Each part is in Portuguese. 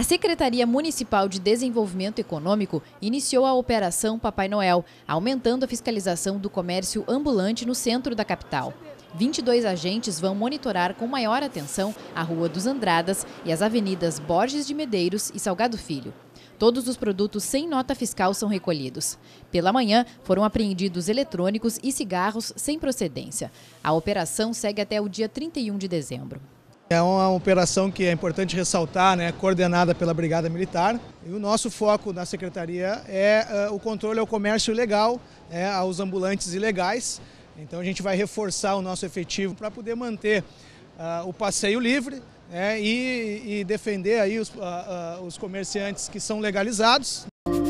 A Secretaria Municipal de Desenvolvimento Econômico iniciou a Operação Papai Noel, aumentando a fiscalização do comércio ambulante no centro da capital. 22 agentes vão monitorar com maior atenção a Rua dos Andradas e as avenidas Borges de Medeiros e Salgado Filho. Todos os produtos sem nota fiscal são recolhidos. Pela manhã, foram apreendidos eletrônicos e cigarros sem procedência. A operação segue até o dia 31 de dezembro. É uma operação que é importante ressaltar, coordenada pela Brigada Militar. E o nosso foco na Secretaria é o controle ao comércio ilegal, aos ambulantes ilegais. Então a gente vai reforçar o nosso efetivo para poder manter o passeio livre e defender aí os comerciantes que são legalizados.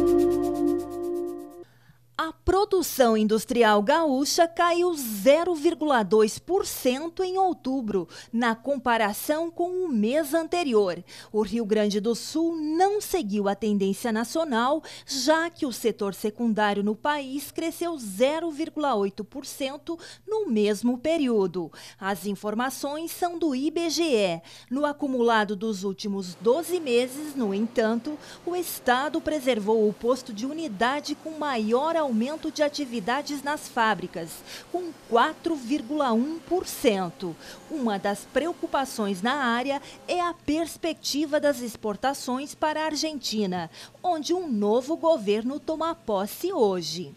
A produção industrial gaúcha caiu 0,2% em outubro, na comparação com o mês anterior. O Rio Grande do Sul não seguiu a tendência nacional, já que o setor secundário no país cresceu 0,8% no mesmo período. As informações são do IBGE. No acumulado dos últimos 12 meses, no entanto, o estado preservou o posto de unidade com maior aumento de atividades nas fábricas, com 4,1%. Uma das preocupações na área é a perspectiva das exportações para a Argentina, onde um novo governo toma posse hoje.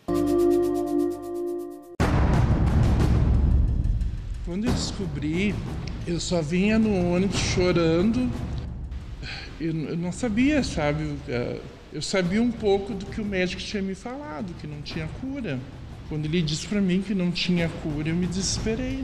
Quando eu descobri, eu só vinha no ônibus chorando. Eu não sabia, sabe? Eu sabia um pouco do que o médico tinha me falado, que não tinha cura. Quando ele disse para mim que não tinha cura, eu me desesperei,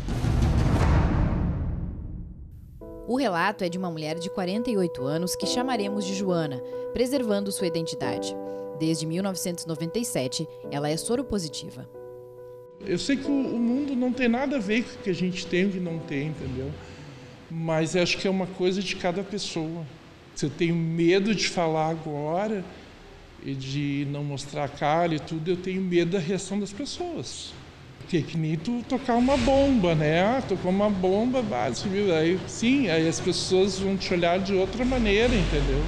O relato é de uma mulher de 48 anos que chamaremos de Joana, preservando sua identidade. Desde 1997, ela é soropositiva. Eu sei que o mundo não tem nada a ver com o que a gente tem e o que não tem, entendeu? Mas acho que é uma coisa de cada pessoa. Se eu tenho medo de falar agora e de não mostrar a cara e tudo, eu tenho medo da reação das pessoas. Porque é que nem tu tocar uma bomba, tocou uma bomba, viu? Aí as pessoas vão te olhar de outra maneira, entendeu?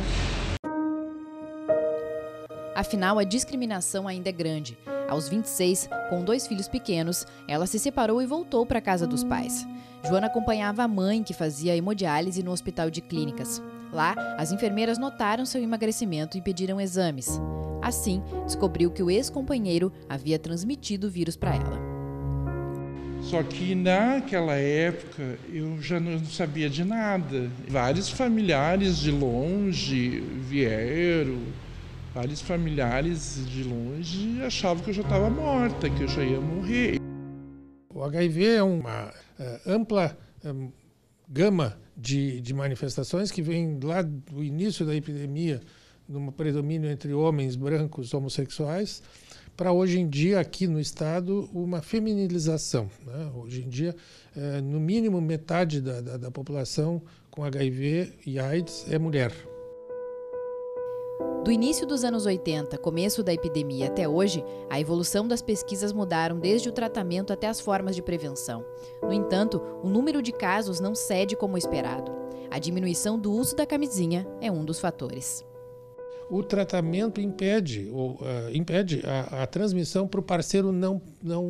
Afinal, a discriminação ainda é grande. Aos 26, com 2 filhos pequenos, ela se separou e voltou para a casa dos pais. Joana acompanhava a mãe, que fazia hemodiálise no Hospital de Clínicas. Lá, as enfermeiras notaram seu emagrecimento e pediram exames. Assim, descobriu que o ex-companheiro havia transmitido o vírus para ela. Só que naquela época eu já não sabia de nada. Vários familiares de longe vieram, vários familiares de longe achavam que eu já estava morta, que eu já ia morrer. O HIV é uma ampla gama de manifestações que vem lá do início da epidemia, num predomínio entre homens brancos homossexuais, para hoje em dia, aqui no estado, uma feminilização. Hoje em dia, no mínimo metade da população com HIV e AIDS é mulher. Do início dos anos 80, começo da epidemia até hoje, a evolução das pesquisas mudaram desde o tratamento até as formas de prevenção. No entanto, o número de casos não cede como esperado. A diminuição do uso da camisinha é um dos fatores. O tratamento impede a transmissão para o parceiro não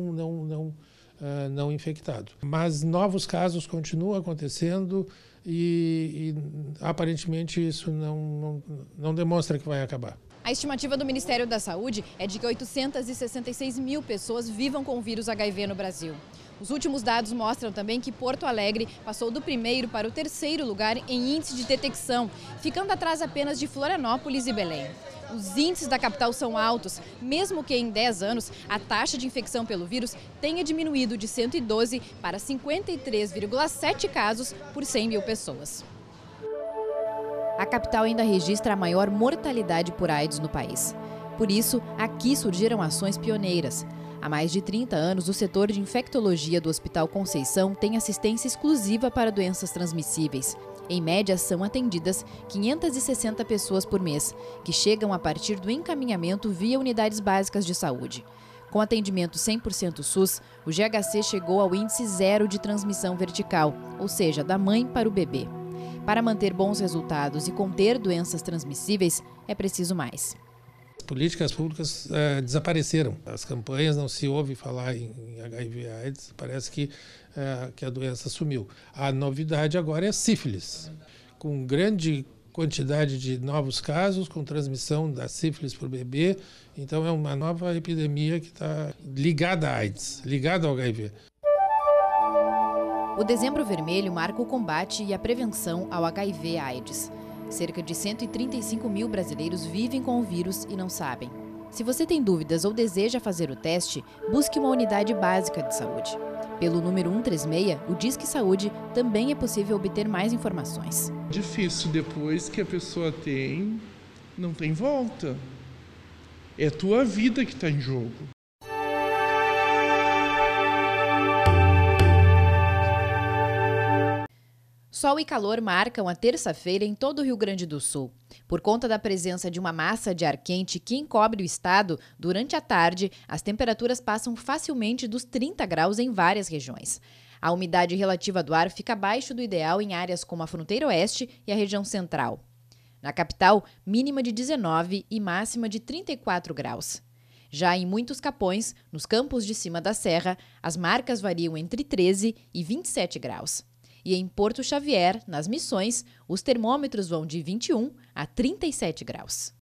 infectado. Mas novos casos continuam acontecendo e aparentemente isso não demonstra que vai acabar. A estimativa do Ministério da Saúde é de que 866 mil pessoas vivam com o vírus HIV no Brasil. Os últimos dados mostram também que Porto Alegre passou do 1º para o 3º lugar em índice de detecção, ficando atrás apenas de Florianópolis e Belém. Os índices da capital são altos, mesmo que em 10 anos a taxa de infecção pelo vírus tenha diminuído de 112 para 53,7 casos por 100 mil pessoas. A capital ainda registra a maior mortalidade por AIDS no país. Por isso, aqui surgiram ações pioneiras. Há mais de 30 anos, o setor de infectologia do Hospital Conceição tem assistência exclusiva para doenças transmissíveis. Em média, são atendidas 560 pessoas por mês, que chegam a partir do encaminhamento via unidades básicas de saúde. Com atendimento 100% SUS, o GHC chegou ao índice 0 de transmissão vertical, ou seja, da mãe para o bebê. Para manter bons resultados e conter doenças transmissíveis, é preciso mais. As políticas públicas desapareceram. As campanhas, não se ouve falar em HIV/AIDS, parece que a doença sumiu. A novidade agora é a sífilis, com grande quantidade de novos casos, com transmissão da sífilis por bebê. Então é uma nova epidemia que está ligada à AIDS, ligada ao HIV. O Dezembro Vermelho marca o combate e a prevenção ao HIV/AIDS. Cerca de 135 mil brasileiros vivem com o vírus e não sabem. Se você tem dúvidas ou deseja fazer o teste, busque uma unidade básica de saúde. Pelo número 136, o Disque Saúde, também é possível obter mais informações. Difícil, depois que a pessoa tem, não tem volta. É a tua vida que está em jogo. Sol e calor marcam a terça-feira em todo o Rio Grande do Sul. Por conta da presença de uma massa de ar quente que encobre o estado, durante a tarde, as temperaturas passam facilmente dos 30 graus em várias regiões. A umidade relativa do ar fica abaixo do ideal em áreas como a fronteira oeste e a região central. Na capital, mínima de 19 e máxima de 34 graus. Já em muitos capões, nos campos de cima da serra, as marcas variam entre 13 e 27 graus. E em Porto Xavier, nas Missões, os termômetros vão de 21 a 37 graus.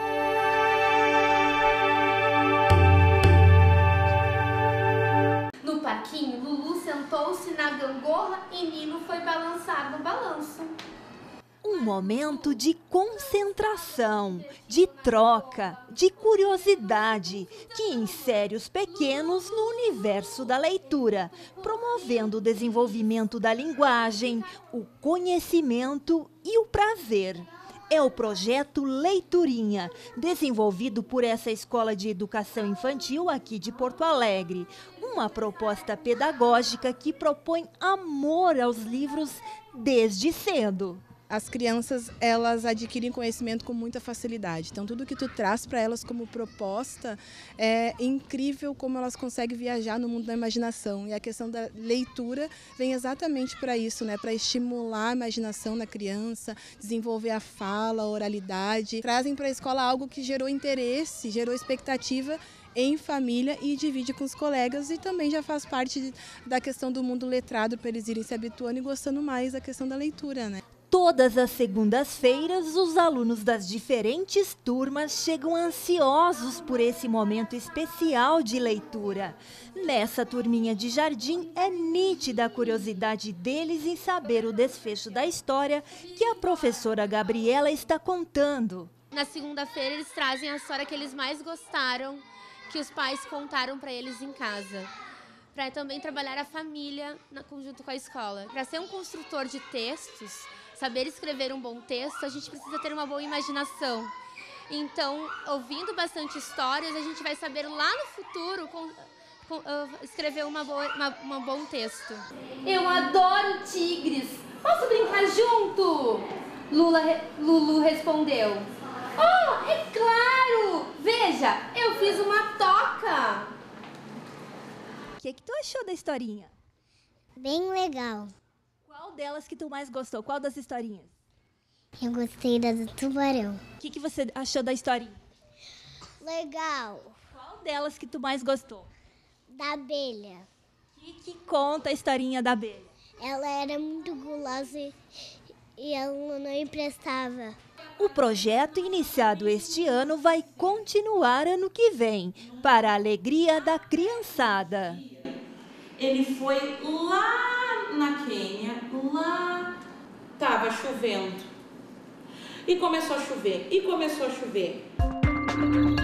No parquinho, Lulu sentou-se na gangorra e Nino foi balançar no balanço. Um momento de concentração, de troca, de curiosidade, que insere os pequenos no universo da leitura, promovendo o desenvolvimento da linguagem, o conhecimento e o prazer. É o projeto Leiturinha, desenvolvido por essa escola de educação infantil aqui de Porto Alegre. Uma proposta pedagógica que propõe amor aos livros desde cedo. As crianças, elas adquirem conhecimento com muita facilidade. Então, tudo que tu traz para elas como proposta é incrível como elas conseguem viajar no mundo da imaginação. E a questão da leitura vem exatamente para isso, né? Para estimular a imaginação na criança, desenvolver a fala, a oralidade. Trazem para a escola algo que gerou interesse, gerou expectativa em família e divide com os colegas, e também já faz parte da questão do mundo letrado, para eles irem se habituando e gostando mais da questão da leitura, né? Todas as segundas-feiras, os alunos das diferentes turmas chegam ansiosos por esse momento especial de leitura. Nessa turminha de jardim, é nítida a curiosidade deles em saber o desfecho da história que a professora Gabriela está contando. Na segunda-feira, eles trazem a história que eles mais gostaram, que os pais contaram para eles em casa. Para também trabalhar a família junto com a escola. Para ser um construtor de textos, saber escrever um bom texto, a gente precisa ter uma boa imaginação. Então, ouvindo bastante histórias, a gente vai saber lá no futuro escrever um bom texto. Eu adoro tigres! Posso brincar junto? Lulu respondeu. Oh, é claro! Veja, eu fiz uma toca! O que tu achou da historinha? Bem legal. Qual delas que tu mais gostou? Qual das historinhas? Eu gostei da do tubarão. O que você achou da historinha? Legal. Qual delas que tu mais gostou? Da abelha. O que conta a historinha da abelha? Ela era muito gulosa e ela não emprestava. O projeto iniciado este ano vai continuar ano que vem, para a alegria da criançada. Ele foi lá na Quênia, lá estava chovendo. E começou a chover,